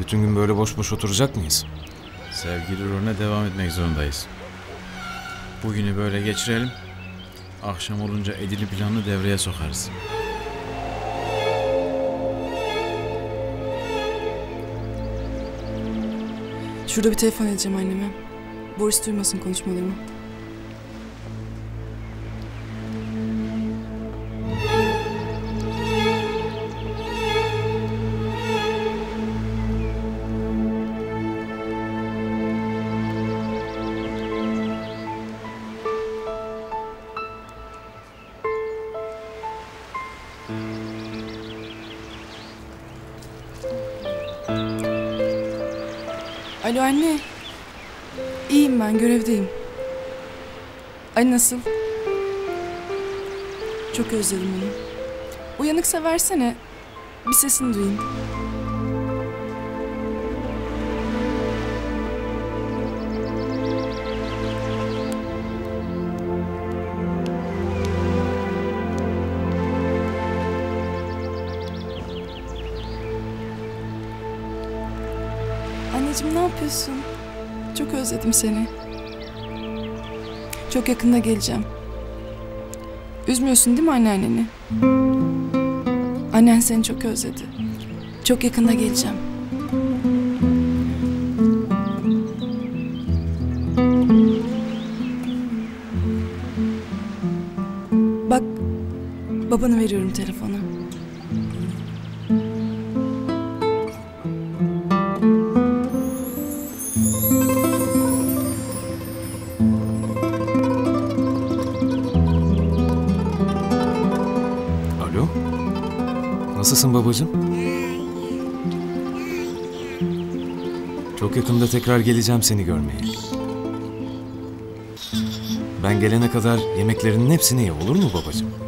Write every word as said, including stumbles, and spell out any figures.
bütün gün böyle boş boş oturacak mıyız? Sevgili rolüne devam etmek zorundayız. Bugünü böyle geçirelim. Akşam olunca Edil'i planını devreye sokarız. Şurada bir telefon edeceğim anneme. Boris duymasın konuşmalarımı. Alo anne. İyiyim ben, görevdeyim. Ali nasıl? Çok özledim onu. Uyanıksa versene. Bir sesini duyayım. Anneciğim ne yapıyorsun? Çok özledim seni. Çok yakında geleceğim. Üzmüyorsun değil mi anneanneni? Annen seni çok özledi. Çok yakında geleceğim. Bak, babanı veriyorum telefona. Nasılsın babacığım? Çok yakında tekrar geleceğim seni görmeye. Ben gelene kadar yemeklerinin hepsini ye, olur mu babacığım?